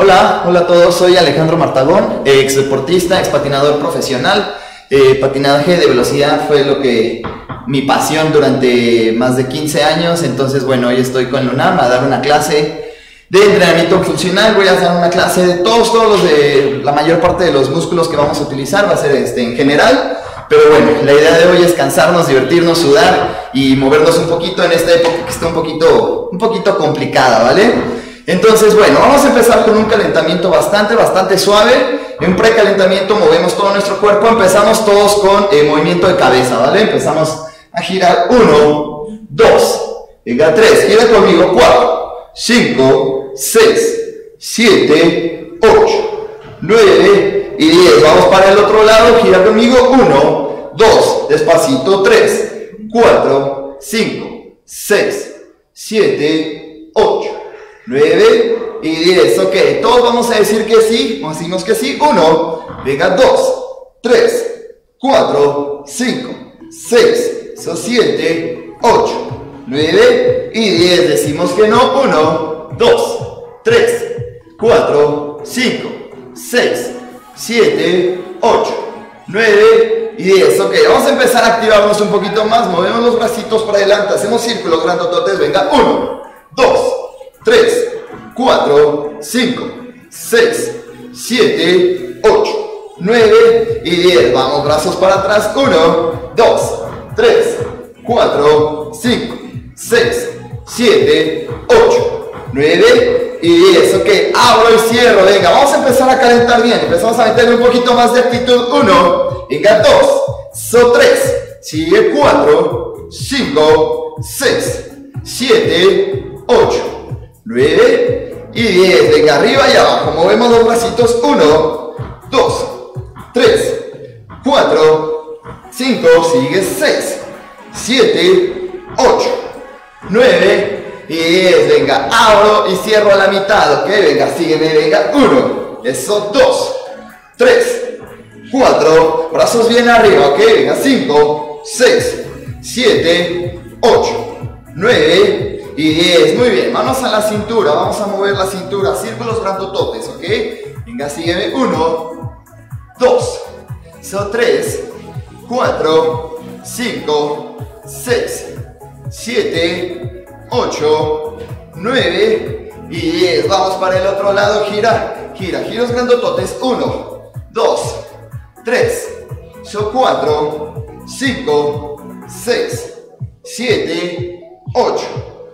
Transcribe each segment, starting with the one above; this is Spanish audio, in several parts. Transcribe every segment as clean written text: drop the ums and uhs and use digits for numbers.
Hola a todos, soy Alejandro Martagón, ex deportista, ex patinador profesional. Patinaje de velocidad fue mi pasión durante más de 15 años. Entonces, bueno, hoy estoy con la UNAM a dar una clase de entrenamiento funcional. Voy a dar una clase de todos los de la mayor parte de los músculos que vamos a utilizar. Va a ser en general, pero bueno, la idea de hoy es cansarnos, divertirnos, sudar y movernos un poquito en esta época que está un poquito complicada, ¿vale? Entonces, bueno, vamos a empezar con un calentamiento bastante suave. En precalentamiento movemos todo nuestro cuerpo. Empezamos todos con movimiento de cabeza, ¿vale? Empezamos a girar 1, 2, venga 3, gira conmigo 4, 5, 6, 7, 8, 9 y 10. Vamos para el otro lado, gira conmigo 1, 2, despacito 3, 4, 5, 6, 7, 8, 9 y 10. Ok, todos vamos a decir que sí. Decimos que sí. 1, venga 2, 3, 4, 5, 6, 7, 8, 9 y 10. Decimos que no. 1, 2, 3, 4, 5, 6, 7, 8, 9 y 10. Ok, vamos a empezar a activarnos un poquito más. Movemos los bracitos para adelante. Hacemos círculos grandototes. Venga, 1, 2, 3, 4, 5, 6, 7, 8, 9 y 10. Vamos, brazos para atrás. 1, 2, 3, 4, 5, 6, 7, 8, 9 y 10. Ok, abro y cierro. Venga, vamos a empezar a calentar bien. Empezamos a meterle un poquito más de actitud. 1, venga 2, 3, sigue 4, 5, 6, 7, 8, 9 y 10. Venga, arriba y abajo. Movemos los bracitos. 1, 2, 3, 4, 5, sigue 6, 7, 8, 9 y 10. Venga, abro y cierro a la mitad. Ok, venga, sígueme. Venga, 1, eso, 2, 3, 4, brazos bien arriba. Ok, venga, 5, 6, 7, 8, 9 y 10, muy bien, manos a la cintura, vamos a mover la cintura, círculos grandototes, ¿ok? Venga, sígueme, 1, 2, 3, 4, 5, 6, 7, 8, 9 y 10, vamos para el otro lado, giros grandototes, 1, 2, 3, 4, 5, 6, 7, 8,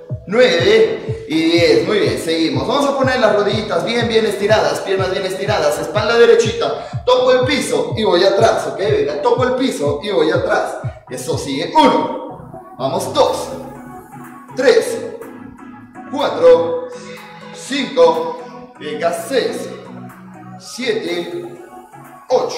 9 y 10, muy bien, seguimos. Vamos a poner las rodillitas bien estiradas, piernas bien estiradas, espalda derechita, toco el piso y voy atrás, ok, venga, toco el piso y voy atrás. Eso sigue, 1, vamos 2, 3, 4, 5, venga 6, 7, 8,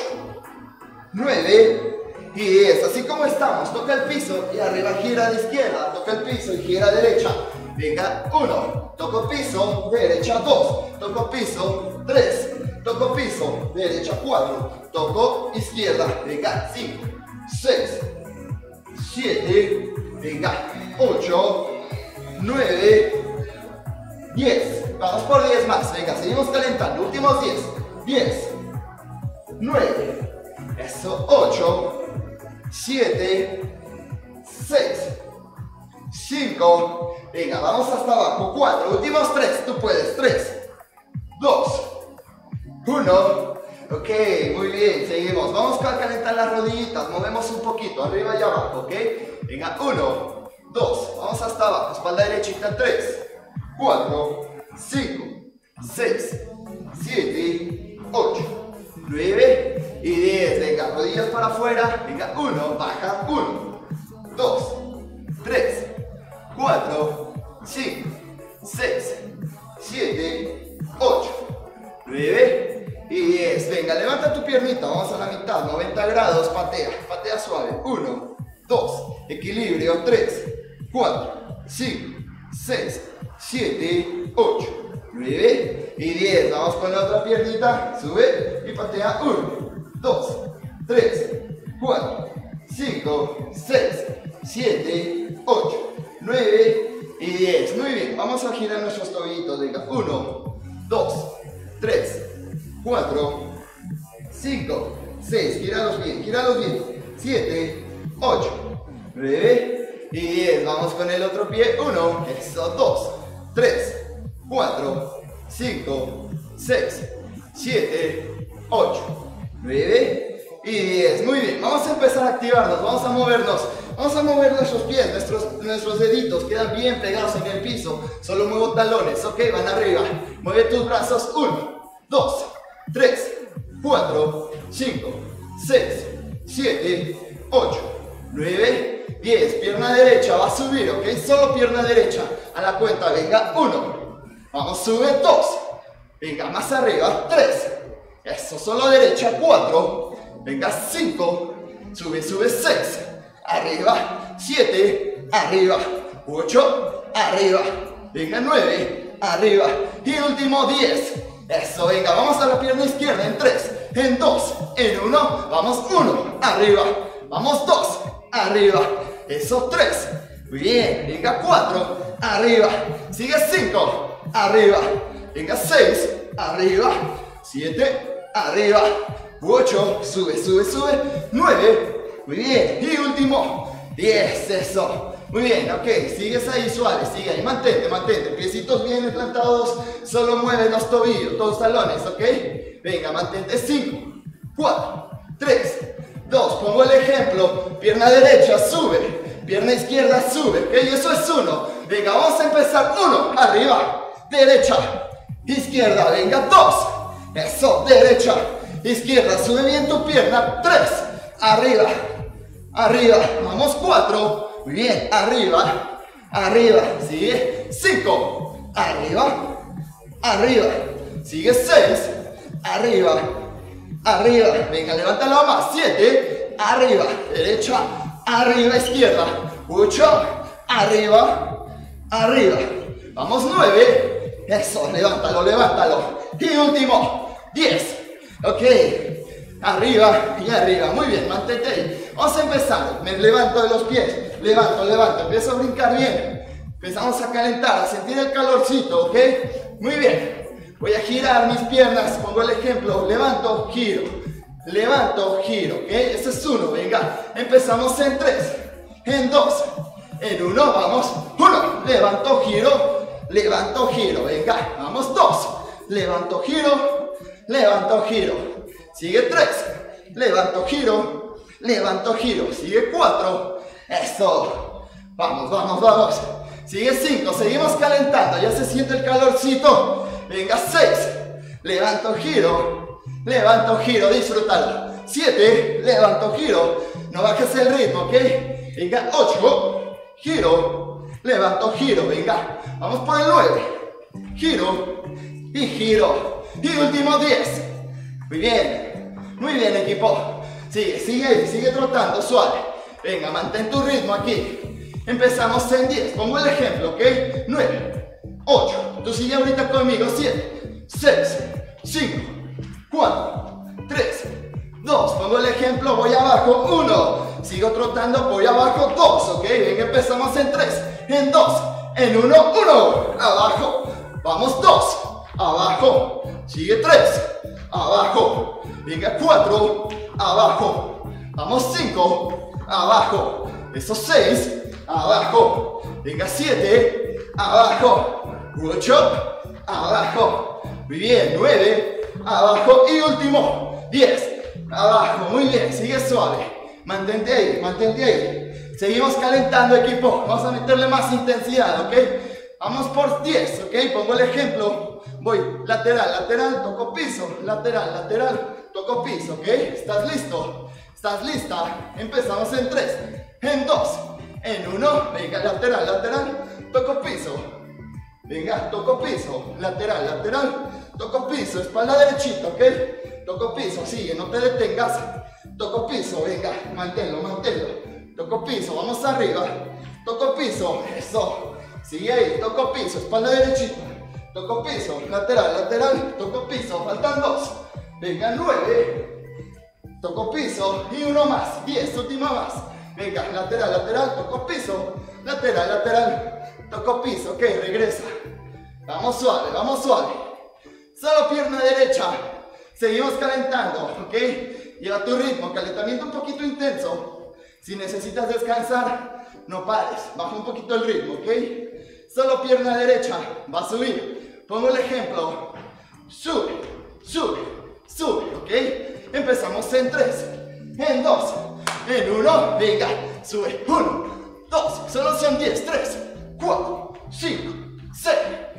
9 y 10, así como estamos, toca el piso y arriba gira de izquierda, toca el piso y gira derecha. Venga, 1, toco piso, derecha 2, toco piso 3, toco piso, derecha 4, toco izquierda, venga 5, 6, 7, venga 8, 9, 10, vamos por 10 más, venga, seguimos calentando, últimos 10, 10, 9, eso, 8, 7, 6, 5, venga, vamos hasta abajo, 4, últimos 3, tú puedes, 3, 2, 1, ok, muy bien, seguimos, vamos a calentar las rodillitas, movemos un poquito, arriba y abajo, ok, venga, 1, 2, vamos hasta abajo, espalda derechita, 3, 4, 5, 6, 7, 8, 9 y 10, venga, rodillas para afuera, venga, 1, baja, 1, 2, 3, 4, 5, 6, 7, 8, 9 y 10, venga, levanta tu piernita, vamos a la mitad, 90 grados, patea suave, 1, 2, equilibrio, 3, 4, 5, 6, 7, 8, 9 y 10, vamos con la otra piernita, sube y patea, 1, 2, 3, 4, 5, 6, 7, 8, 9 y 10, muy bien, vamos a girar nuestros tobillitos, venga, 1, 2, 3, 4, 5, 6, gíralos bien, 7, 8, 9 y 10, vamos con el otro pie, 1, eso, 2, 3, 4, 5, 6, 7, 8, 9 y 10, muy bien, vamos a empezar a activarnos, vamos a mover nuestros pies, nuestros deditos quedan bien pegados en el piso, solo muevo talones, ok, van arriba, mueve tus brazos, 1, 2, 3, 4, 5, 6, 7, 8, 9, 10, pierna derecha, va a subir, ok, solo pierna derecha, a la cuenta, venga, 1, vamos, sube, 2, venga, más arriba, 3, eso, solo derecha, 4, venga, 5, sube, 6, arriba, 7, arriba, 8, arriba, venga, 9, arriba, y último, 10, eso, venga, vamos a la pierna izquierda, en 3, en 2, en 1, vamos, 1, arriba, vamos, 2, arriba, eso, 3, muy bien, venga, 4, arriba, sigue 5, arriba, venga, 6, arriba, 7, arriba, 8, sube, 9, muy bien, y último, 10, eso, muy bien, ok, sigues ahí suave, sigue ahí, mantente, piecitos bien plantados, solo mueve los tobillos, los talones, ok, venga, mantente, 5, 4, 3, 2, pongo el ejemplo, pierna derecha, sube, pierna izquierda, sube, ok, eso es 1, venga, vamos a empezar, 1, arriba, derecha, izquierda, venga, 2, eso, derecha, izquierda, sube bien tu pierna, 3, arriba, vamos, 4, muy bien, arriba, sigue, 5, arriba, sigue, 6, arriba, venga, levántalo más, 7, arriba, derecha, arriba, izquierda, 8, arriba, vamos, 9, eso, levántalo, y último, 10, ok, arriba y arriba, muy bien, mantente ahí, vamos a empezar, me levanto de los pies, levanto, empiezo a brincar bien, empezamos a calentar, a sentir el calorcito, ok, muy bien, voy a girar mis piernas, pongo el ejemplo, levanto, giro, ok, ese es 1, venga, empezamos en 3, en 2, en 1, vamos, 1, levanto, giro, venga, vamos, 2, levanto, giro, sigue 3, levanto, giro, sigue 4, eso, vamos, sigue 5, seguimos calentando, ya se siente el calorcito, venga, 6, levanto, giro, disfrútalo, 7, levanto, giro, no bajes el ritmo, ok, venga, 8, giro, levanto, giro, venga, vamos por el 9, giro, y último 10, muy bien equipo, sigue trotando suave, venga, mantén tu ritmo aquí, empezamos en 10, pongo el ejemplo, ok, 9, 8, tú sigue ahorita conmigo, 7, 6, 5, 4, 3, 2, pongo el ejemplo, voy abajo, 1, sigo trotando, voy abajo, 2, ok, venga, empezamos en 3, en 2, en 1, abajo, vamos 2, abajo, sigue 3, abajo, venga 4, abajo, vamos 5, abajo, esos 6, abajo, venga 7, abajo, 8, abajo, muy bien, 9, abajo y último, 10, abajo, muy bien, sigue suave, mantente ahí, seguimos calentando equipo, vamos a meterle más intensidad, ok, vamos por 10, ok, pongo el ejemplo, voy lateral, toco piso, lateral, toco piso, ok, ¿estás listo? ¿Estás lista? Empezamos en 3, en 2, en 1, venga, lateral, toco piso, venga, toco piso, lateral, toco piso, espalda derechita, ok, toco piso, sigue, no te detengas, toco piso, venga, manténlo, toco piso, vamos arriba, toco piso, eso, sigue ahí, toco piso, espalda derechita, toco piso, lateral, toco piso, faltan 2, venga, 9, toco piso y 1 más, 10, última más, venga, lateral, toco piso, lateral, toco piso, ok, regresa, vamos suave, Solo pierna derecha. Seguimos calentando, ¿ok? Lleva tu ritmo, calentamiento un poquito intenso. Si necesitas descansar, no pares, baja un poquito el ritmo, ¿ok? Solo pierna derecha, va a subir. Pongo el ejemplo. Sube, sube, sube, ¿ok? Empezamos en 3, en 2, en 1, venga, sube, 1, 2, solo son 10, 3, 4, 5, 6,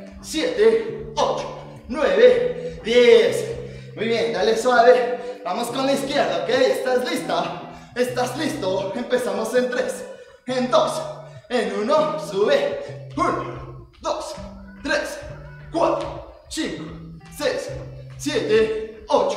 7, 8, 9, 10. Muy bien, dale suave. Vamos con la izquierda, ¿ok? ¿Estás lista? ¿Estás listo? Empezamos en 3, en 2, en 1, sube. 1, 2, 3, 4, 5, 6, 7, 8,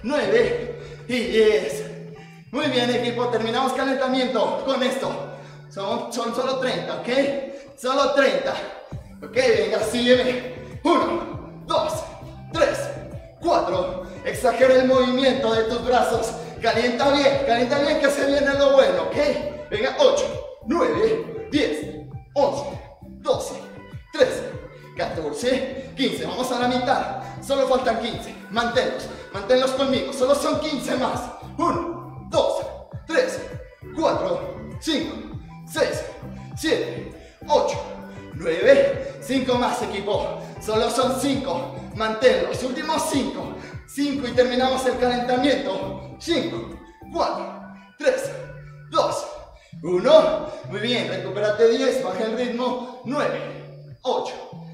9 y 10. Muy bien, equipo, terminamos calentamiento con esto. Son solo 30, ¿ok? Solo 30. Ok, venga, sígueme. 1, 2, 3, 4. Exagera el movimiento de tus brazos. Calienta bien que se viene lo bueno, ¿ok? Venga, 8, 9, 10, 11, 12, 13, 14, 15. Vamos a la mitad. Solo faltan 15. Manténlos conmigo. Solo son 15 más. 1, 2, 3, 4, 5, 6, 7, 8, 9. 5 más, equipo. Solo son 5. Manténlos. Últimos 5. 5 y terminamos el calentamiento. 5, 4, 3, 2, 1. Muy bien, recupérate 10. Baja el ritmo. 9, 8,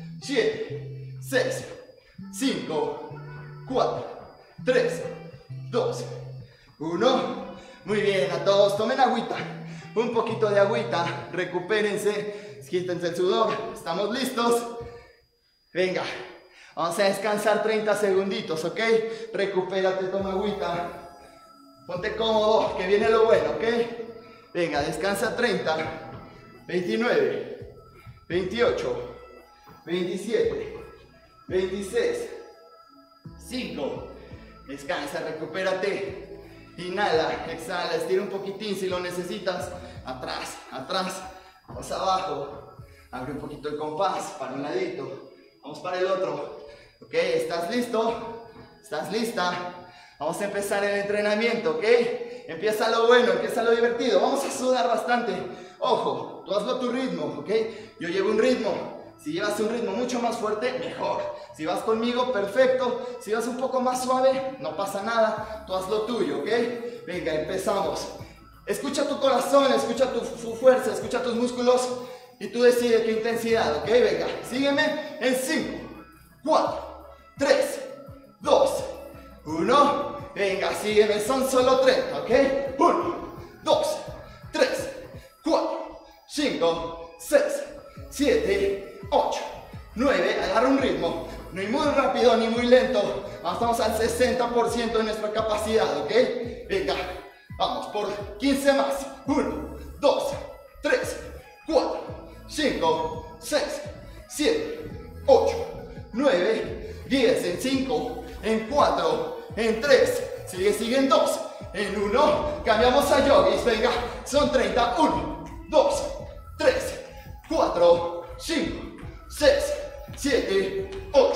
7, 6, 5, 4, 3, 2, 1. Muy bien, a todos tomen agüita, un poquito de agüita, recupérense, quítense el sudor, estamos listos. Venga, vamos a descansar 30 segunditos, ¿ok? Recupérate, toma agüita, ponte cómodo, que viene lo bueno, ¿ok? Venga, descansa 30, 29, 28, 27, 26, 5, descansa, recupérate. Inhala, exhala, estira un poquitín si lo necesitas. Atrás, atrás, vamos abajo. Abre un poquito el compás para un ladito. Vamos para el otro. Ok, ¿estás listo? ¿Estás lista? Vamos a empezar el entrenamiento, ¿ok? Empieza lo bueno, empieza lo divertido. Vamos a sudar bastante. Ojo, tú hazlo a tu ritmo, ¿ok? Yo llevo un ritmo. Si llevas un ritmo mucho más fuerte, mejor. Si vas conmigo, perfecto. Si vas un poco más suave, no pasa nada. Tú haz lo tuyo, ¿ok? Venga, empezamos. Escucha tu corazón, escucha tu fuerza, escucha tus músculos y tú decides qué intensidad, ¿ok? Venga, sígueme en 5, 4, 3, 2, 1. Venga, sígueme, son solo 30, ¿ok? 1, 2, 3, 4, 5, 6, 7, 8, 9, agarra un ritmo, ni muy rápido ni muy lento, estamos al 60% de nuestra capacidad, ¿ok? Venga, vamos por 15 más, 1, 2, 3, 4, 5, 6, 7, 8, 9, 10, en 5, en 4, en 3, sigue en 2, en 1, cambiamos a yogis, venga, son 30, 1, 2, 3, 4, 5, 6, 7, 8,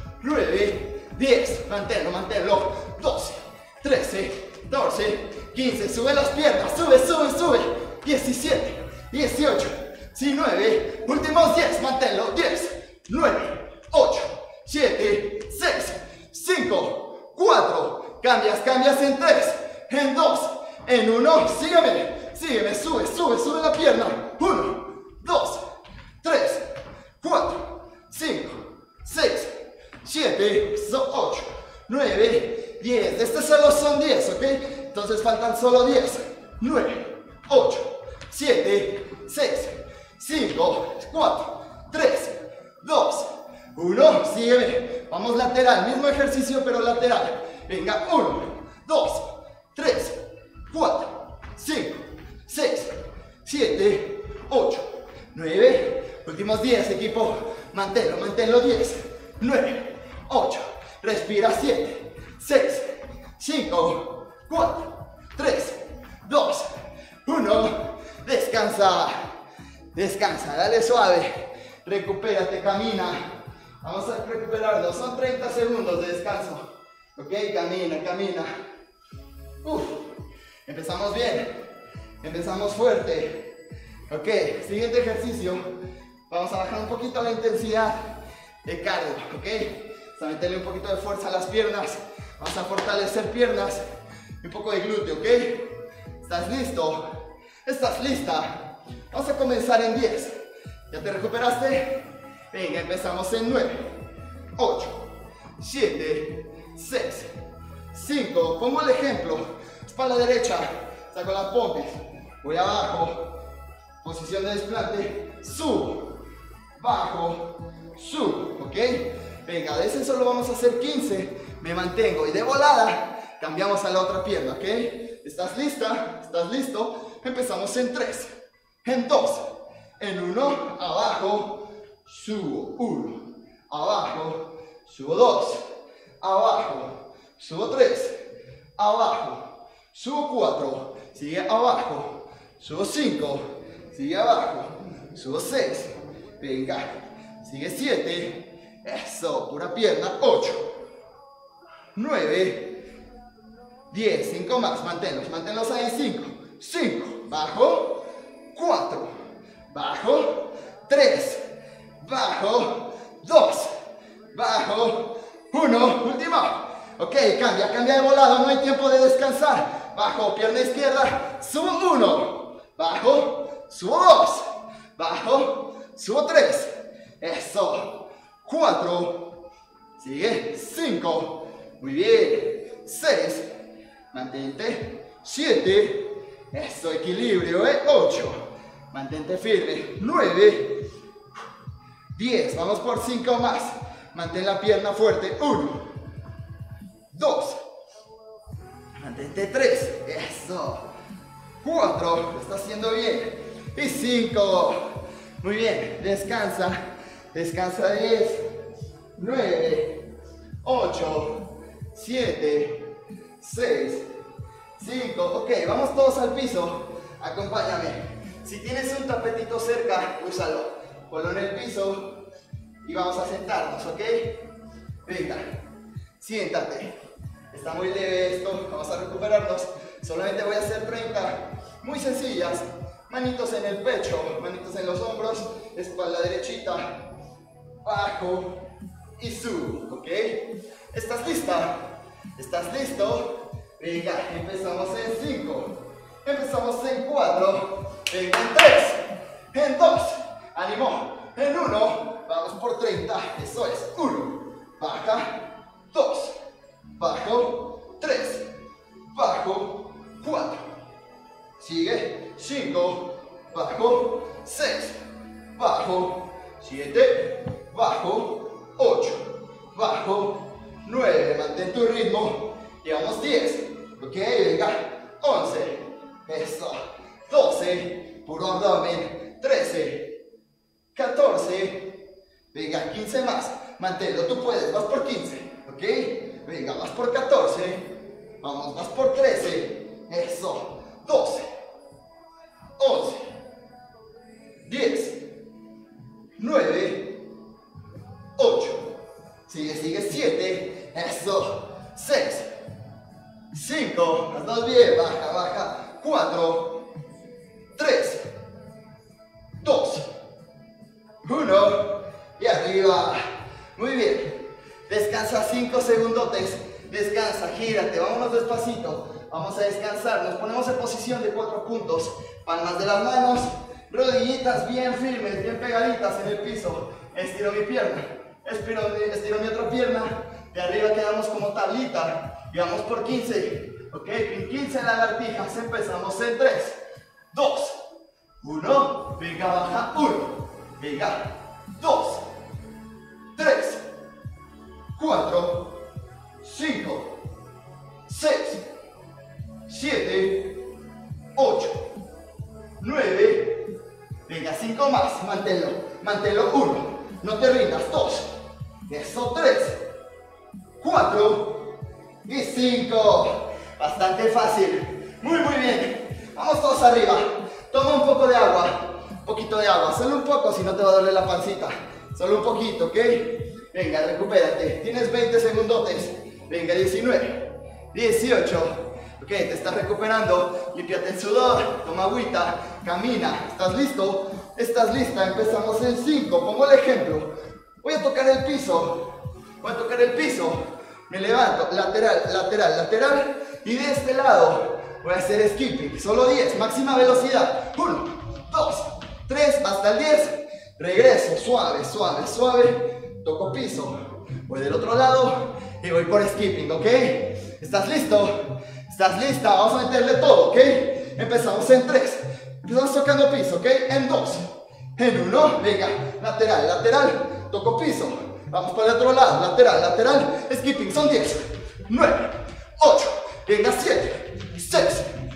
9, 10, manténlo, 12, 13, 14, 15, sube las piernas, sube, 17, 18, 19, últimos 10, manténlo, 10, 9, 8, 7, 6, 5, 4, cambias en 3, en 2, en 1, sígueme, sube la pierna, 1, 2, 3, 4, 5, 6, 7, 8, 9, 10. Estos solo son 10, ¿ok? Entonces faltan solo 10, 9, 8, 7, 6, 5, 4, 3, 2, 1. Sígueme. Vamos lateral, mismo ejercicio pero lateral. Venga, 1, 2, 3, 4, 5, 6, 7, 8, 9. Últimos 10, equipo. Manténlo, 10, 9, 8. Respira, 7, 6, 5, 4, 3, 2, 1. Descansa, dale suave. Recupérate, camina. Vamos a recuperarnos, son 30 segundos de descanso. Ok, camina, camina. Empezamos bien, empezamos fuerte. Ok, siguiente ejercicio. Vamos a bajar un poquito la intensidad de cardio, ok. Vamos a meterle un poquito de fuerza a las piernas. Vamos a fortalecer piernas y un poco de glúteo, ok. ¿Estás listo? ¿Estás lista? Vamos a comenzar en 10. ¿Ya te recuperaste? Venga, empezamos en 9, 8, 7, 6, 5. Pongo el ejemplo. Espalda derecha, saco las pompis. Voy abajo. Posición de desplante. Subo. Bajo. Subo. ¿Ok? Venga, de ese solo vamos a hacer 15. Me mantengo. Y de volada, cambiamos a la otra pierna. ¿Ok? ¿Estás lista? ¿Estás listo? Empezamos en 3. En 2. En 1. Abajo. Subo 1, abajo, subo 2, abajo, subo 3, abajo, subo 4, sigue abajo, subo 5, sigue abajo, subo 6, venga, sigue 7, eso, pura pierna, 8, 9, 10, 5 más, manténlos ahí, 5, bajo, 4, bajo, 3, bajo, 2, bajo, 1, último. Ok, cambia de volado, no hay tiempo de descansar. Bajo, pierna izquierda, subo 1, bajo, subo 2, bajo, subo 3, eso, 4, sigue, 5, muy bien, 6, mantente, 7, eso, equilibrio, 8, mantente firme, 9, 10, vamos por 5 más. Mantén la pierna fuerte. 1, 2, mantente 3, eso. 4, lo está haciendo bien. Y 5, muy bien, descansa. Descansa 10, 9, 8, 7, 6, 5. Ok, vamos todos al piso. Acompáñame. Si tienes un tapetito cerca, úsalo. Ponlo en el piso y vamos a sentarnos, ¿ok? Venga, siéntate. Está muy leve esto, vamos a recuperarnos. Solamente voy a hacer 30, muy sencillas. Manitos en el pecho, manitos en los hombros, espalda derechita, bajo y subo, ¿ok? ¿Estás lista? ¿Estás listo? Venga, empezamos en 5, empezamos en 4, venga en 3, en 2, ánimo, en 1, vamos por 30, eso es, 1, baja, 2, bajo, 3, bajo, 4, sigue, 5, bajo, 6, bajo, 7, bajo, 8, bajo, 9, mantén tu ritmo, llevamos 10, ok, venga, 11, eso, 12, puro abdomen, 13, 14, venga, 15 más, manténlo, tú puedes, vas por 15, ok, venga, vas por 14, vamos, vas por 13, eso, 12, 11, 10, 9, 8, sigue, 7, eso, 6, 5, las dos bien, baja, 4, 3, 2, 1, y arriba, muy bien, descansa 5 segundotes, descansa, gírate, vámonos despacito, vamos a descansar, nos ponemos en posición de 4 puntos, palmas de las manos, rodillitas bien firmes, bien pegaditas en el piso, estiro mi pierna, estiro mi otra pierna, de arriba quedamos como tablita, y vamos por 15, ok, 15 lagartijas, empezamos en 3, 2, 1, venga, baja, 1, venga, 2, 3, 4, 5, 6, 7, 8, 9, venga, 5 más, manténlo, 1, no te rindas, 2, eso, 3, 4 y 5, bastante fácil, muy bien, vamos todos arriba, toma un poco de agua, solo un poco, si no te va a doler la pancita, solo un poquito, ¿ok? Venga, recupérate. Tienes 20 segundotes. Venga, 19, 18. Ok, te estás recuperando. Límpiate el sudor. Toma agüita. Camina. ¿Estás listo? ¿Estás lista? Empezamos en 5. Pongo el ejemplo. Voy a tocar el piso. Voy a tocar el piso. Me levanto. Lateral, lateral, lateral. Y de este lado voy a hacer skipping. Solo 10. Máxima velocidad. 1, 2, 3. Hasta el 10. Regreso. Suave, suave, suave. Toco piso, voy del otro lado y voy por skipping, ¿ok? ¿Estás listo? ¿Estás lista? Vamos a meterle todo, ¿ok? Empezamos en 3, empezamos tocando piso, ¿ok? En 2, en 1, venga, lateral, lateral, toco piso, vamos para el otro lado, lateral, lateral, skipping, son 10, 9, 8, venga, 7, 6,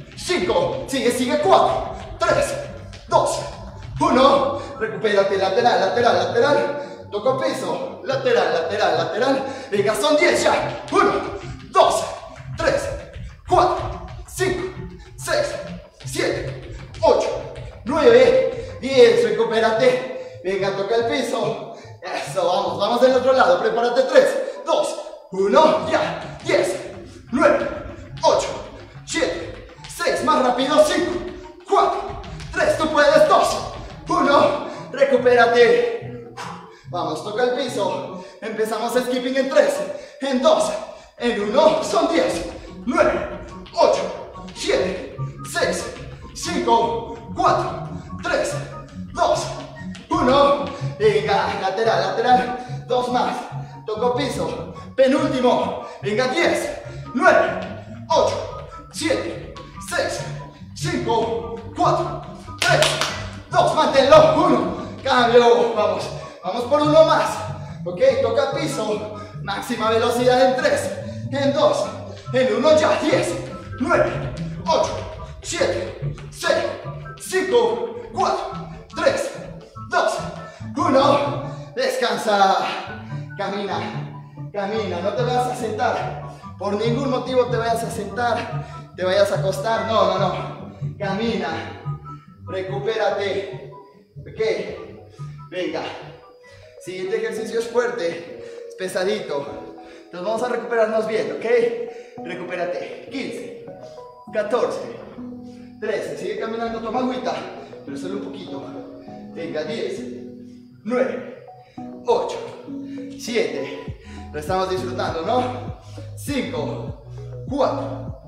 5, sigue, 4, 3, 2, 1, recupérate, lateral, lateral, lateral, toco piso, lateral, lateral, lateral. Venga, son 10 ya. 1, 2, 3, 4, 5, 6, 7, 8, 9, 10. Recupérate. Venga, toca el piso. Eso, vamos del otro lado. Prepárate. 3, 2, 1, ya. 10, 9, 8, 7, 6. Más rápido. 5, 4, 3. Tú puedes. 2, 1. Recupérate. Vamos, toca el piso. Empezamos skipping en 3, en 2, en 1. Son 10, 9, 8, 7, 6, 5, 4, 3, 2, 1. Venga, lateral, lateral. 2 más. Toco piso. Penúltimo. Venga, 10, 9, 8, 7, 6, 5, 4, 3, 2. Manténlo. 1. Cambio. Vamos. Vamos por uno más. Ok, toca piso. Máxima velocidad en 3, en 2, en 1 ya. 10, 9, 8, 7, 6, 5, 4, 3, 2, 1. Descansa. Camina. Camina. No te vayas a sentar. Por ningún motivo te vayas a sentar. Te vayas a acostar. No. Camina. Recupérate. Ok. Venga. Siguiente ejercicio es fuerte, es pesadito. Entonces vamos a recuperarnos bien, ¿ok? Recupérate. 15, 14, 13. Sigue caminando, toma agüita, pero solo un poquito. Venga, 10, 9, 8, 7. Lo estamos disfrutando, ¿no? 5, 4,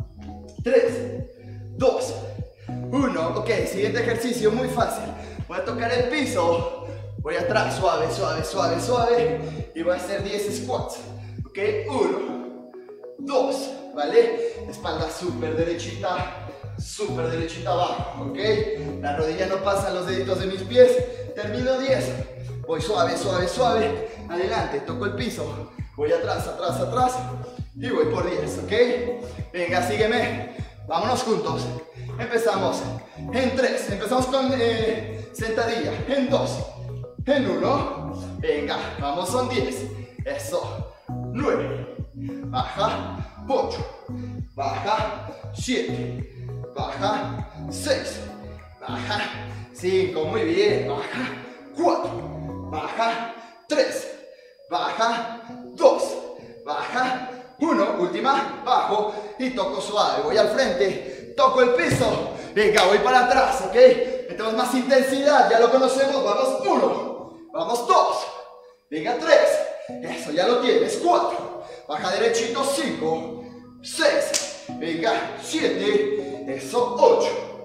3, 2, 1. Ok, siguiente ejercicio, muy fácil. Voy a tocar el piso. Voy atrás, suave, suave, suave, suave. Y voy a hacer 10 squats. Ok, 1, 2, ¿vale? Espalda súper derechita abajo, ¿ok? La rodilla no pasa los deditos de mis pies. Termino 10. Voy suave, suave, suave. Adelante, toco el piso. Voy atrás, atrás, atrás. Y voy por 10, ¿ok? Venga, sígueme. Vámonos juntos. Empezamos en 3. Empezamos con sentadilla. En 2. En 1, venga, vamos, son 10, eso, 9, baja, 8, baja, 7, baja, 6, baja, 5, muy bien, baja, 4, baja, 3, baja, 2, baja, 1, última, bajo y toco suave, voy al frente, toco el piso, venga, voy para atrás, ¿ok? Metemos más intensidad, ya lo conocemos, vamos, 1. Vamos, 2, venga, 3, eso ya lo tienes, 4, baja derechito, 5, 6, venga, 7, eso, 8,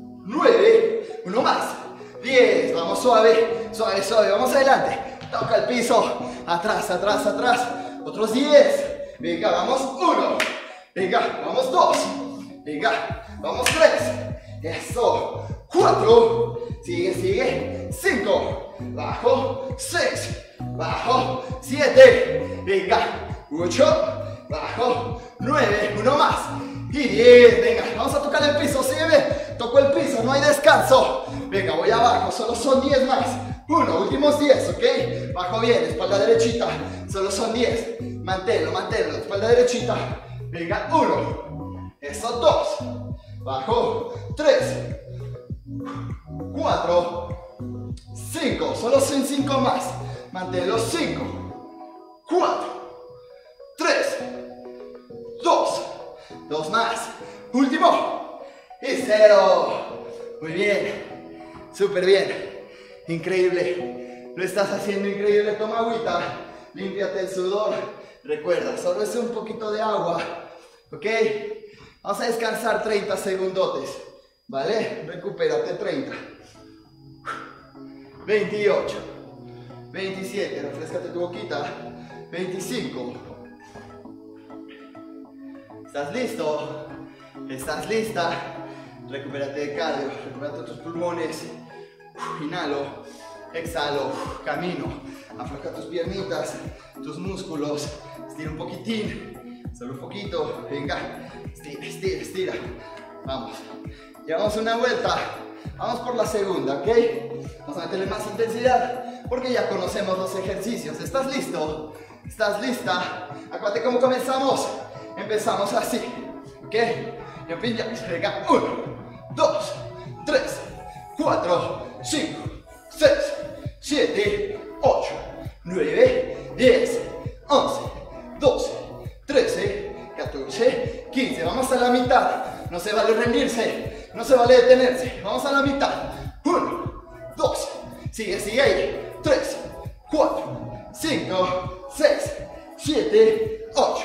9, uno más, 10, vamos suave, suave, suave, vamos adelante, toca el piso, atrás, atrás, atrás, otros 10, venga, vamos, 1, venga, vamos, 2, venga, vamos, 3, eso, 4, sigue, 5, bajo, 6, bajo, 7, venga, 8, bajo, 9, uno más, y 10, venga, vamos a tocar el piso, sígueme, toco el piso, no hay descanso, venga, voy abajo, solo son 10 más, 1, últimos 10, ok, bajo bien, espalda derechita, solo son 10, manténlo, espalda derechita, venga, 1, eso, 2, bajo, 3, 4, 5, solo son 5 más, manténlo, 5, 4, 3, 2, 2 más, último, y 0. Muy bien, súper bien, increíble, lo estás haciendo increíble. Toma agüita, límpiate el sudor, recuerda, solo es un poquito de agua, ¿ok? Vamos a descansar 30 segundotes, ¿vale? Recupérate 30, 28, 27, refrescate tu boquita, 25. ¿Estás listo? ¿Estás lista? Recupérate de cardio, recupérate tus pulmones. Inhalo, exhalo, camino. Afloja tus piernitas, tus músculos. Estira un poquitín, solo un poquito. Venga, estira, estira, estira. Vamos. Llevamos una vuelta. Vamos por la segunda, ¿ok? Vamos a meterle más intensidad porque ya conocemos los ejercicios. ¿Estás listo? ¿Estás lista? Acuérdate cómo comenzamos. Empezamos así, ¿ok? Jumping jacks. Venga, 1, 2, 3, 4, 5, 6, 7, 8, 9, 10, 11, 12, 13, 14, 15. Vamos a la mitad. No se vale rendirse, no se vale detenerse. Vamos a la mitad. 1, 2, sigue, sigue ahí. 3, 4, 5, 6, 7, 8,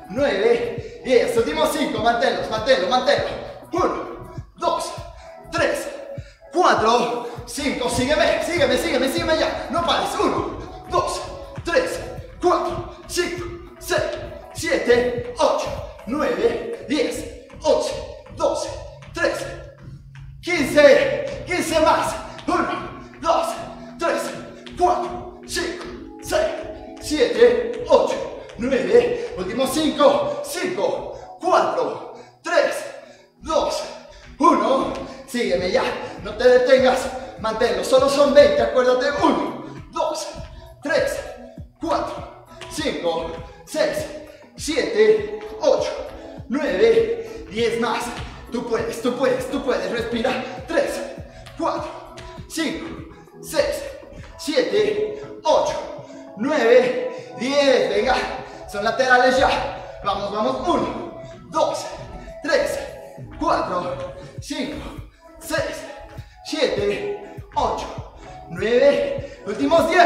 9, 10. Últimos 5, manténlos, manténlos, manténlos. 1, 2, 3, 4, 5. Sígueme, sígueme, sígueme, sígueme ya. No pares. 1, 2, 3, 4, 5, 6, 7, 8, 9, 10, 11, 12, 13, 15. 15 más. 1, 2, 3, 4, 5, 6, 7, 8, 9. Últimos 5. 5, 4, 3, 2, 1. Sígueme ya. No te detengas. Manténlo. Solo son 20. Acuérdate. 1, 2, 3, 4, 5, 6, 7, 8, 9, 10 más. Tú puedes, tú puedes, tú puedes. Respira. 3, 4, 5, 6, 7, 8, 9, 10. Venga. Son laterales ya. Vamos, vamos. 1, 2, 3, 4, 5, 6, 7, 8, 9. Últimos 10.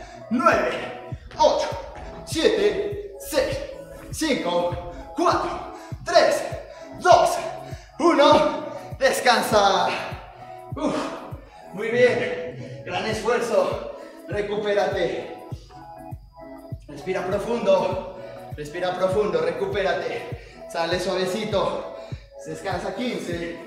9, 8, 7, 6, 5, 4, 3, 2, 1. Descansa. Muy bien. Gran esfuerzo. Recupérate. Respira profundo. Respira profundo. Recupérate. Sale suavecito. Descansa 15,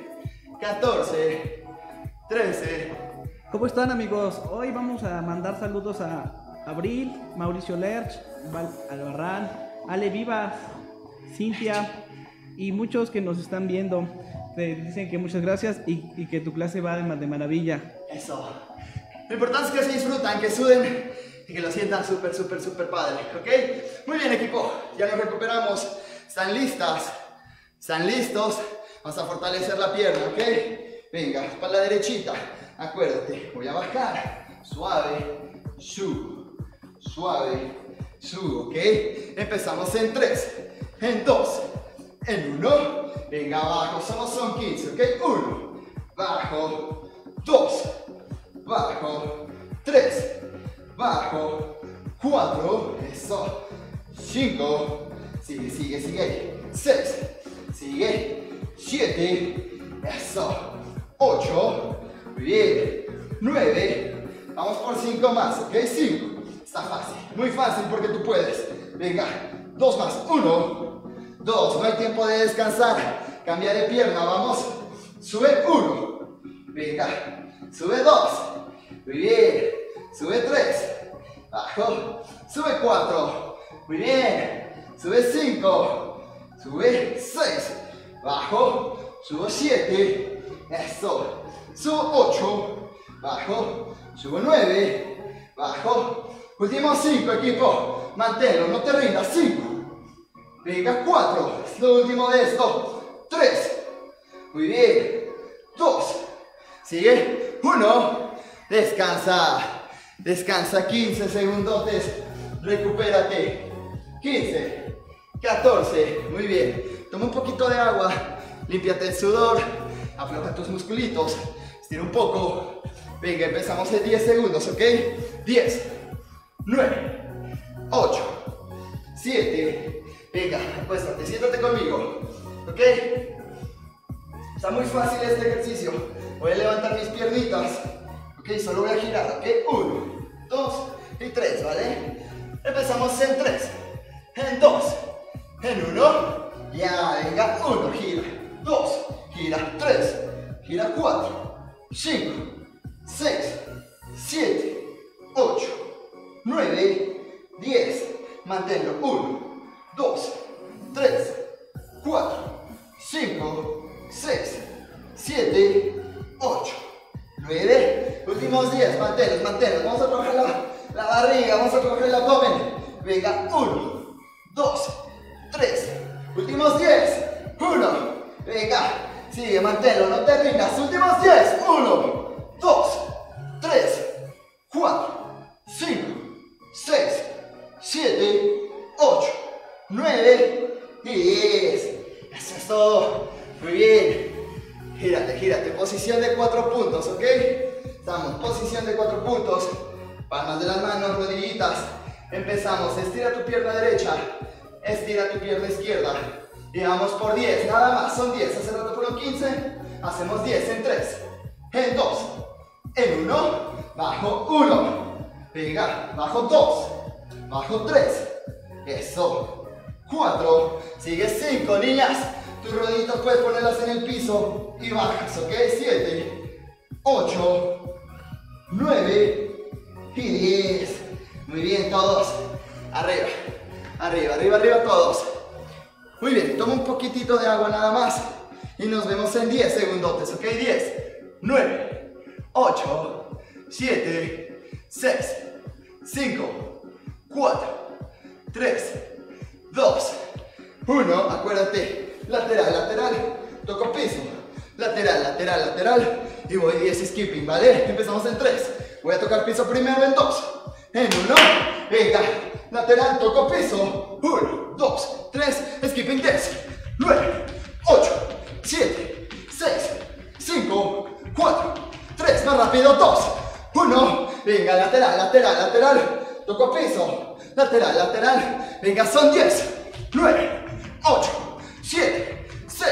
14, 13. ¿Cómo están, amigos? Hoy vamos a mandar saludos a Abril, Mauricio Lerch, Val Albarrán, Ale Vivas, Cintia y muchos que nos están viendo. Te dicen que muchas gracias y que tu clase va de maravilla. Eso. Lo importante es que se disfrutan, que suden y que lo sientan súper, súper, súper padre, ¿ok? Muy bien, equipo. Ya nos recuperamos. ¿Están listas? ¿Están listos? Vamos a fortalecer la pierna, ¿ok? Venga, espalda derechita. Acuérdate, voy a bajar. Suave, sub. Suave, sub, ¿ok? Empezamos en 3, en 2, en 1. Venga, abajo, solo son 15, ¿ok? 1, bajo, 2, bajo, 3, bajo, 4, eso, 5, sigue, sigue, sigue ahí, 6, sigue, 7, eso, 8, muy bien, 9, vamos por 5 más, ¿ok? 5, está fácil, muy fácil porque tú puedes, venga, 2 más, 1, 2, no hay tiempo de descansar, cambia de pierna, vamos, sube 1, venga, sube 2, muy bien, sube 3, bajo, sube 4, muy bien, sube 5, sube 6, bajo, subo 7, eso, subo 8, bajo, subo 9, bajo, últimos 5, equipo, manténlo, no te rindas, 5, venga, 4, es lo último de esto, 3, muy bien, 2, sigue, 1, descansa, descansa 15 segundotes, recupérate, 15, 14, muy bien. Toma un poquito de agua, límpiate el sudor, afloja tus musculitos, estira un poco. Venga, empezamos en 10 segundos, ¿ok? 10, 9, 8, 7, venga, acuéstate, siéntate conmigo, ¿ok? Está muy fácil este ejercicio. Voy a levantar mis piernitas, ¿ok? Solo voy a girar, ¿ok? 1, 2 y 3, ¿vale? Empezamos en 3, en 2, en 1, ya, venga, 1, gira, 2, gira, 3, gira, 4, 5, 6, 7, 8, 9, 10, manténlo, 1, 2, 3, 4, 5, 6, 7, 8, 9, últimos 10, manténlos, manténlos, vamos a trabajar la barriga, vamos a trabajar el abdomen, venga, 1, 2, 3, últimos 10, 1, venga, sigue, manténlo, no te rindas, últimos 10, 1, 2, 3, 4, 5, 6, 7, 8, 9 y 10. Eso es todo. Muy bien. Gírate, gírate. Posición de 4 puntos, ¿ok? Estamos. Posición de 4 puntos. Palmas de las manos, rodillitas. Empezamos. Estira tu pierna derecha. Estira tu pierna izquierda. Y vamos por 10. Nada más. Son 10. Hace rato fueron 15. Hacemos 10 en 3. En 2. En 1. Bajo 1. Venga. Bajo 2. Bajo 3. Eso. 4. Sigue 5, niñas. Tus rodillitas puedes ponerlas en el piso y bajas, ¿ok? 7, 8, 9 y 10. Muy bien, todos. Arriba, arriba, arriba, arriba, todos. Muy bien, toma un poquitito de agua nada más y nos vemos en 10 segundotes, ¿ok? 10, 9, 8, 7, 6, 5, 4, 3, 2, 1, acuérdate, lateral, lateral, toco piso, lateral, lateral, lateral, y voy 10 skipping, ¿vale? Empezamos en 3, voy a tocar piso primero en 2, en 1, venga, lateral, toco piso, 1, 2, 3, skipping 10, 9, 8, 7, 6, 5, 4, 3, más rápido, 2, 1, venga, lateral, lateral, lateral, toco piso, lateral, lateral, venga, son 10, 9, 8, 7, 6,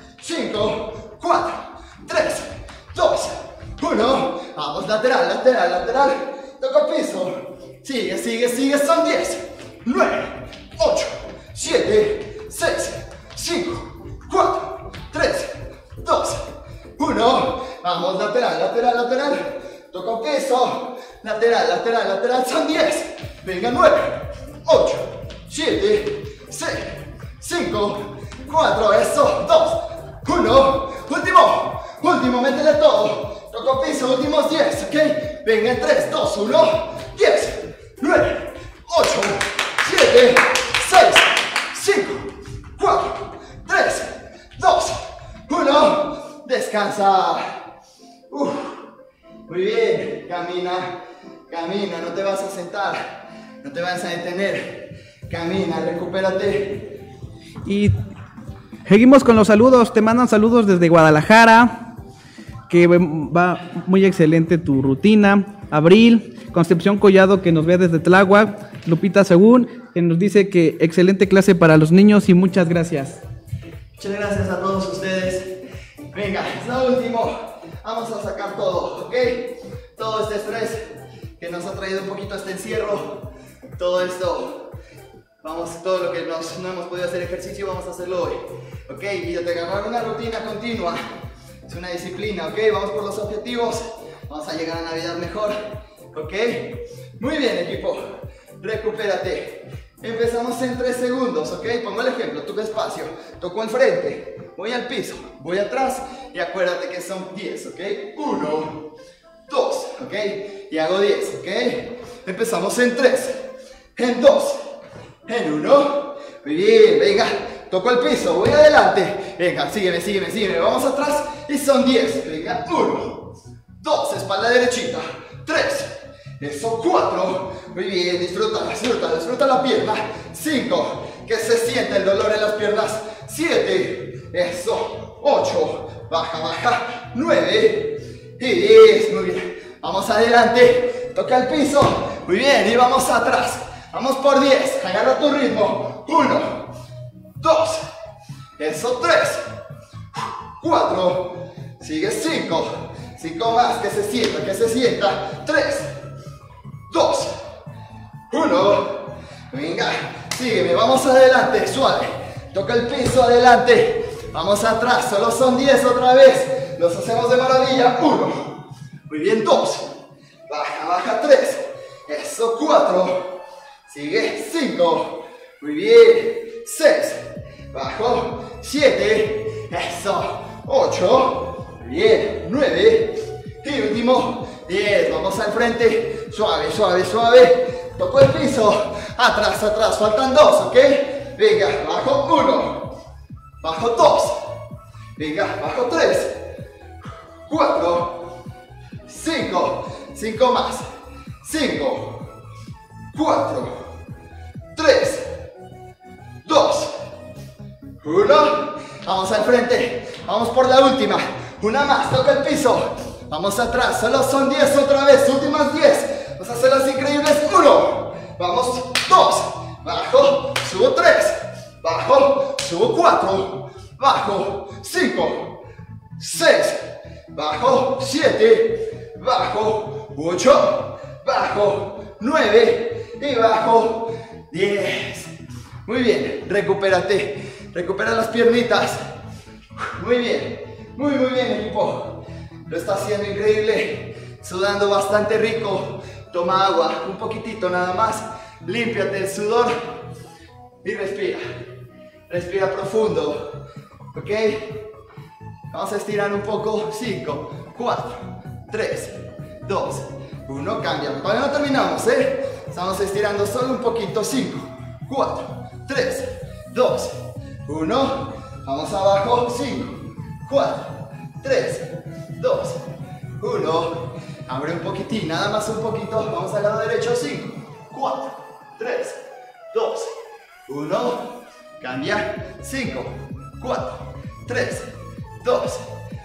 5, 4, 3, 2, 1, vamos, lateral, lateral, lateral, toco piso, sigue, sigue, sigue, son 10, 9, 8, 7, 6, 5, 4, 3, 2, 1, vamos, lateral, lateral, lateral, toco piso, lateral, lateral, lateral, son 10, venga, 9, 8, 7, 6, 5, 4, eso, 2, 1, último, último, métele todo, toco piso, últimos 10, ¿ok? Venga, en 3, 2, 1, 10, 9, 8, 7, 6, 5, 4, 3, 2, 1, descansa. Muy bien, camina, camina, no te vas a sentar, no te vas a detener, camina, recupérate. Y seguimos con los saludos, te mandan saludos desde Guadalajara, que va muy excelente tu rutina. Abril, Concepción Collado, que nos ve desde Tláhuac, Lupita Según, que nos dice que excelente clase para los niños y muchas gracias. Muchas gracias a todos ustedes. Venga, es lo último. Vamos a sacar todo, ¿ok? Todo este estrés que nos ha traído un poquito este encierro, todo esto, vamos, todo lo que no hemos podido hacer ejercicio, vamos a hacerlo hoy, ¿ok? Y yo te agarrar una rutina continua, es una disciplina, ¿ok? Vamos por los objetivos, vamos a llegar a Navidad mejor, ¿ok? Muy bien, equipo, recupérate. Empezamos en 3 segundos, ¿ok? Pongo el ejemplo, toco espacio, toco enfrente, voy al piso, voy atrás y acuérdate que son 10, ¿ok? 1, 2, ¿ok? Y hago 10, ¿ok? Empezamos en 3, en 2, en 1, muy bien, venga, toco el piso, voy adelante, venga, sígueme, sígueme, sígueme, vamos atrás y son 10, venga, 1, 2, espalda derechita, 3, Eso, 4. Muy bien, disfruta, disfruta, disfruta la pierna. 5. Que se siente el dolor en las piernas. 7. Eso, 8. Baja, baja. 9. Y 10. Muy bien. Vamos adelante. Toca el piso. Muy bien. Y vamos atrás. Vamos por 10. Agarra tu ritmo. 1. 2. Eso, 3. 4. Sigue 5. 5 más. Que se sienta, que se sienta. 3. 2. 1. Venga. Sígueme. Vamos adelante. Suave. Toca el piso. Adelante. Vamos atrás. Solo son 10 otra vez. Los hacemos de maravilla. 1. Muy bien. 2. Baja, baja. 3. Eso. 4. Sigue. 5. Muy bien. 6. Bajo. 7. Eso. 8. Bien. 9. Y último. 10. Vamos al frente. Suave, suave, suave. Toco el piso. Atrás, atrás. Faltan 2, ¿ok? Venga. Bajo 1. Bajo 2. Venga. Bajo 3. 4. 5. 5 más. 5. 4. 3. 2. 1. Vamos al frente. Vamos por la última. Una más. Toca el piso. Vamos atrás. Solo son 10 otra vez. Últimas 10. Vamos a hacer las increíbles. 1. Vamos. 2. Bajo. Subo 3. Bajo. Subo 4. Bajo. 5. 6. Bajo. 7. Bajo. 8. Bajo. 9. Y bajo. 10. Muy bien. Recupérate. Recupera las piernitas. Muy bien. Muy bien, equipo. Lo está haciendo increíble. Sudando bastante rico. Toma agua. Un poquitito nada más. Límpiate el sudor. Y respira. Respira profundo. ¿Ok? Vamos a estirar un poco. 5, 4, 3, 2, 1. Cambia. Todavía no terminamos, ¿eh? Estamos estirando solo un poquito. 5, 4, 3, 2, 1. Vamos abajo. 5, 4, 3, 2, 1. Abre un poquitín, nada más un poquito. Vamos al lado derecho. 5, 4, 3, 2, 1. Cambia. 5, 4, 3, 2,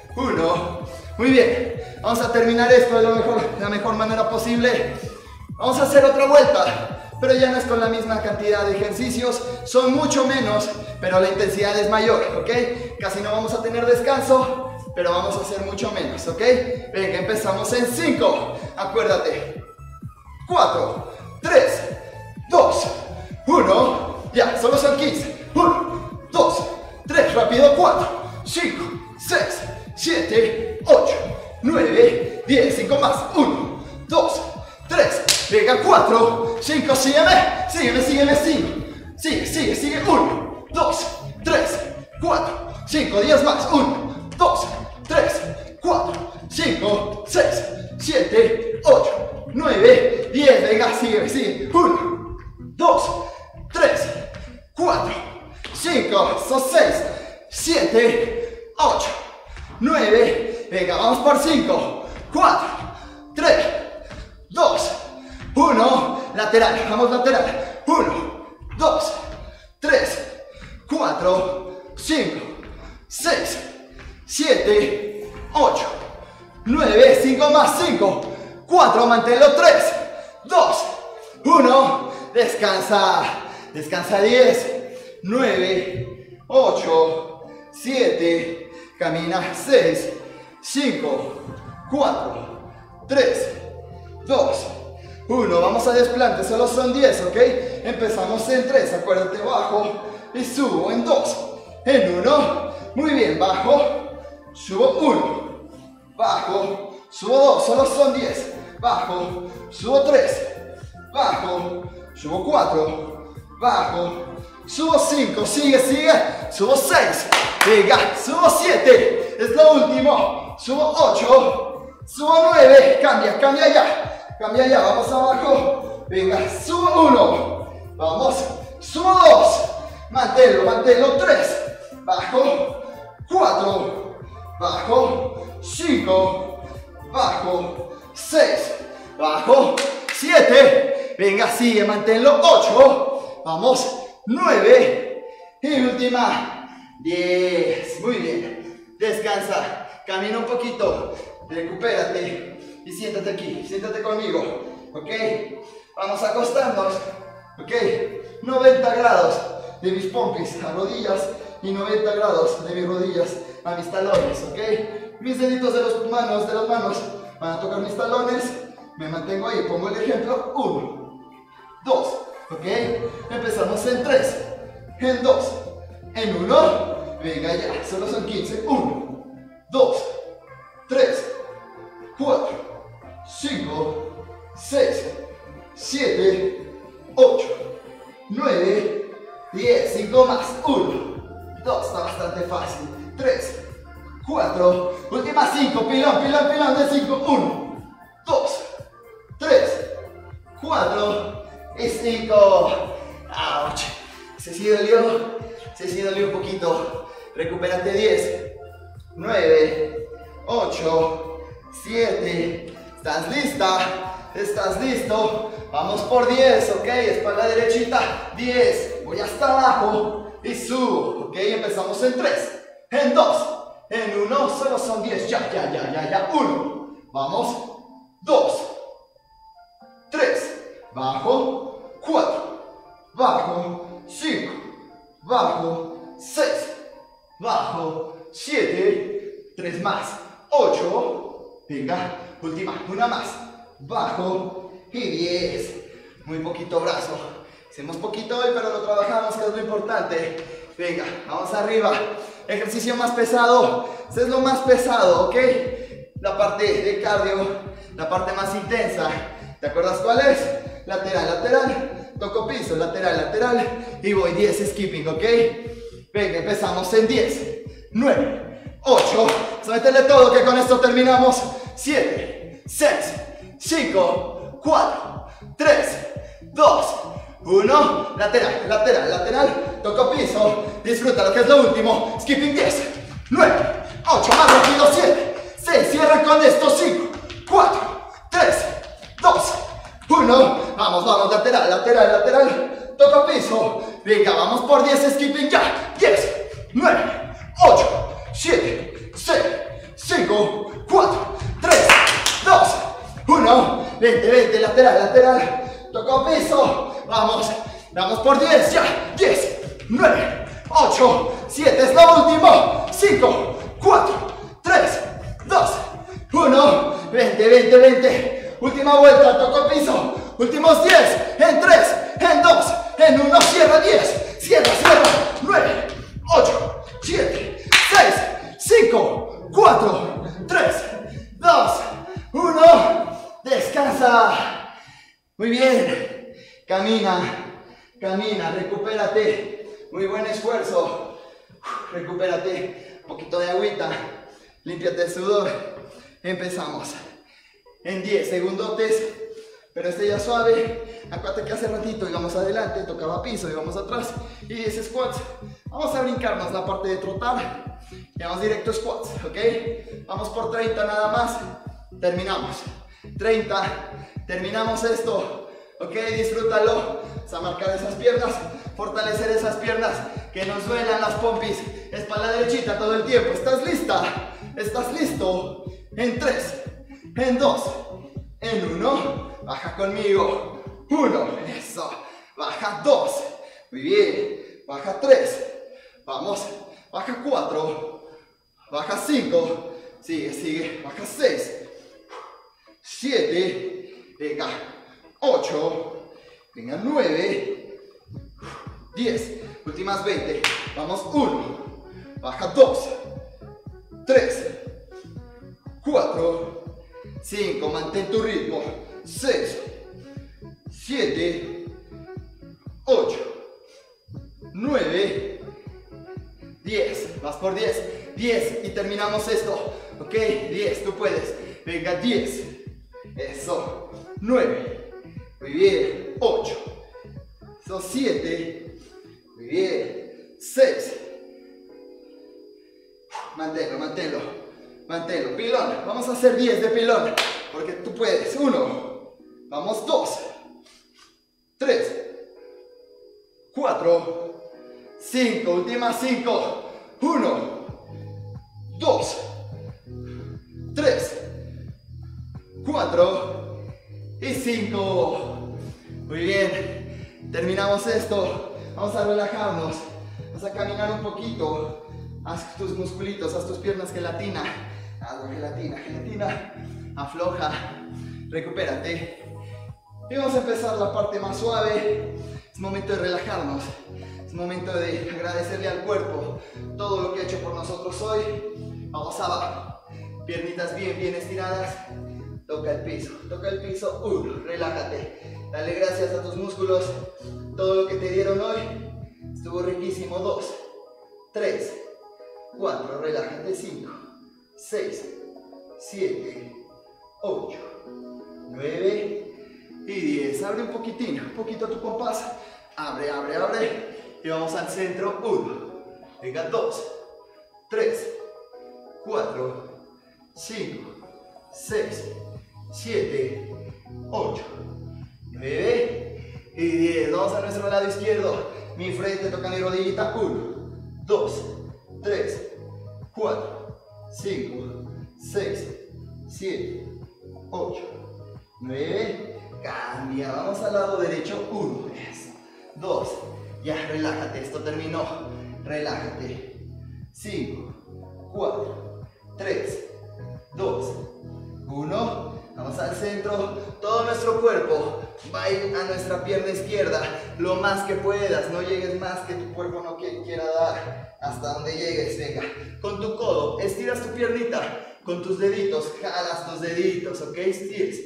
1. Muy bien. Vamos a terminar esto de la mejor manera posible. Vamos a hacer otra vuelta, pero ya no es con la misma cantidad de ejercicios. Son mucho menos, pero la intensidad es mayor, ¿ok? Casi no vamos a tener descanso, pero vamos a hacer mucho menos, ¿ok? Venga, empezamos en 5. Acuérdate. 4, 3, 2, 1. Ya, solo son 15. 1, 2, 3. Rápido. 4, 5, 6, 7, 8, 9, 10. 5 más. 1, 2, 3. Venga, 4, 5. Sígueme. Sígueme, sígueme, sígueme. Sigue, sigue, sigue. 1, 2, 3, 4, 5. 10 más. 1, 2, 3, 4, 5, 6, 7, 8, 9, 10. Venga, sigue, sigue. 1, 2, 3, 4, 5, 6, 7, 8, 9. Venga, vamos por 5, 4, 3, 2, 1. Lateral, vamos lateral. 1, 2, 3, 4, 5, 6, 7, 8, 9, 5 más. 5, 4, manténlo. 3, 2, 1. Descansa. Descansa. 10, 9, 8, 7. Camina. 6, 5, 4, 3, 2, 1. Vamos a desplante. Solo son 10, ¿ok? Empezamos en 3. Acuérdate. Bajo y subo en 2. En 1. Muy bien. Bajo. Subo 1. Bajo. Subo 2. Solo son 10. Bajo. Subo 3. Bajo. Subo 4. Bajo. Subo 5. Sigue, sigue. Subo 6. Venga. Subo 7. Es lo último. Subo 8. Subo 9. Cambia, cambia ya. Cambia ya. Vamos abajo. Venga. Subo 1. Vamos. Subo 2. Manténlo, manténlo. 3. Bajo. 4. Bajo. 5. Bajo. 6. Bajo. 7, venga, sigue, manténlo, 8, vamos, 9, y última, 10, muy bien, descansa, camina un poquito, recupérate, y siéntate aquí, siéntate conmigo, ok, vamos a acostarnos, ok, 90 grados de mis pompis a rodillas, y 90 grados de mis rodillas a mis talones, ok, mis deditos de las manos van a tocar mis talones, me mantengo ahí, pongo el ejemplo, 1, 2, ok, empezamos en 3, en 2, en 1, venga ya, solo son 15, 1, 2, 3, 4, 5, 6, 7, 8, 9, 10, 5 más, 1, 2, está bastante fácil, 3, 4, última 5, pilón de 5, 1, 2, 3, 4 y 5, ouch, se sí dolió un poquito, recupérate, 10, 9, 8, 7, estás lista, estás listo, vamos por 10, ok, espalda derechita, 10, voy hasta abajo y subo, ok, empezamos en 3, en 2, en 1, solo son 10, ya, 1, vamos, 2, 3, bajo, 4, bajo, 5, bajo, 6, bajo, 7, 3 más, 8, venga, última, una más, bajo y 10, muy poquito brazo, hacemos poquito hoy pero lo trabajamos, que es lo importante, venga, vamos arriba, ejercicio más pesado, este es lo más pesado, ok, la parte de cardio, la parte más intensa, ¿te acuerdas cuál es? Lateral, lateral, toco piso, lateral, lateral y voy 10 skipping, ok, venga, empezamos en 10, 9, 8, métele todo que con esto terminamos, 7, 6, 5, 4, 3, 2, 1, lateral, lateral, lateral, toco piso, disfruta lo que es lo último, skipping 10, 9, 8, más rápido, 7, 6, cierra con esto, 5, 4, 3, 2, 1, vamos, lateral, lateral, lateral, toco piso, venga, vamos por 10, skipping ya, 10, 9, 8, 7, 6, 5, 4, 3, 2, 1, 20, lateral, lateral, toco piso, vamos por 10, ya, 10, 9, 8, 7, es lo último, 5, 4, 3, 2, 1, 20, última vuelta, toco piso, últimos 10, en 3, en 2, en 1, cierra 10, cierra, 9, 8, 7, 6, 5, 4, 3, 2, 1, descansa, muy bien, camina, recupérate, muy buen esfuerzo, recupérate, un poquito de agüita, límpiate el sudor, empezamos, en 10 segundotes, pero este ya suave, acuérdate que hace ratito íbamos adelante, tocaba piso, íbamos atrás, y 10 squats, vamos a brincarnos la parte de trotar, y vamos directo a squats, ok, vamos por 30 nada más, terminamos, 30, terminamos esto, ok, disfrútalo, vamos a marcar esas piernas, fortalecer esas piernas, que nos duelan las pompis, espalda derechita todo el tiempo, ¿estás lista? ¿Estás listo? En 3, en 2, en 1, baja conmigo, 1, eso, baja 2, muy bien, baja 3, vamos, baja 4, baja 5, sigue, baja 6, 7, venga, 8, venga 9, 10, últimas 20, vamos 1, baja 2, 3, 4, 5, mantén tu ritmo, 6, 7, 8, 9, 10, vas por 10, 10 y terminamos esto, ok, 10, tú puedes, venga 10, eso, 9, muy bien, 8, eso 7, muy bien, 6, manténlo, pilón, vamos a hacer 10 de pilón, porque tú puedes, 1, Vamos, 2, 3, 4, 5, últimas 5, 1, 2, 3, 4 y 5. Muy bien, terminamos esto. Vamos a relajarnos, vamos a caminar un poquito. Haz tus musculitos, haz tus piernas gelatina. Haz gelatina, gelatina. Afloja, recupérate. Y vamos a empezar la parte más suave. Es momento de relajarnos. Es momento de agradecerle al cuerpo todo lo que ha hecho por nosotros hoy. Vamos abajo. Piernitas bien, bien estiradas. Toca el piso. Relájate. Dale gracias a tus músculos. Todo lo que te dieron hoy estuvo riquísimo. 2, 3, 4, relájate. 5, 6, 7, 8, 9 y 10. Abre un poquito tu compás. Abre. Y vamos al centro. 1, venga, 2, 3, 4, 5, 6, 7, 8, 9 y 10. Vamos a nuestro lado izquierdo. Mi frente toca mi rodillita. 1, 2, 3, 4, 5, 6, 7, 8, 9. Cambia. Vamos al lado derecho. 1, 2. Ya, relájate. Esto terminó. Relájate. 5, 4, 3, 2, 1. Vamos al centro. Todo nuestro cuerpo va a ir a nuestra pierna izquierda lo más que puedas. No llegues más que tu cuerpo no quiera dar. Hasta donde llegues, venga. Con tu codo, estiras tu piernita. Con tus deditos, jalas tus deditos, ¿ok? 10,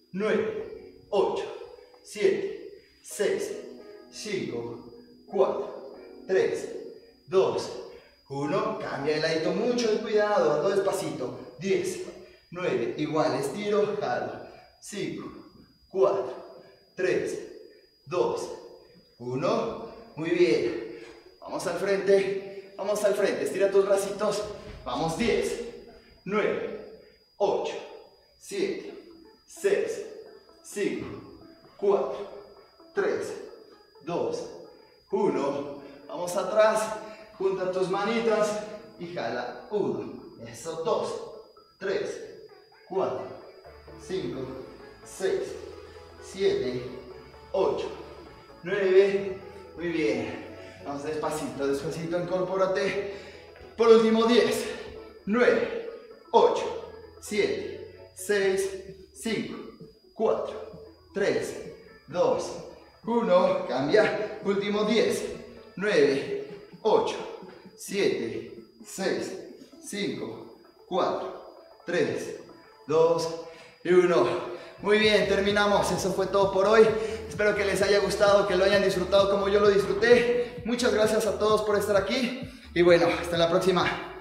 9, 8, 7, 6, 5, 4, 3, 2, 1. Cambia el ladito, mucho cuidado, ando despacito. 10, 9, igual, estiro, jalo. 5, 4, 3, 2, 1. Muy bien. Vamos al frente, estira tus bracitos. Vamos, 10, 9, 8, 7, 6, 5, 4, 3, 2, 1. Vamos atrás, junta tus manitas y jala. 1, eso, 2, 3, 4, 5, 6, 7, 8, 9. Muy bien. Vamos despacito, incorpórate. Por último, 10, 9, 8, 7, 6, 5, 4, 3, 2, 1. Cambia. Último, 10, 9, 8, 7, 6, 5, 4, 3, 2 y 1. Muy bien, terminamos. Eso fue todo por hoy. Espero que les haya gustado, que lo hayan disfrutado como yo lo disfruté. Muchas gracias a todos por estar aquí. Y bueno, hasta la próxima.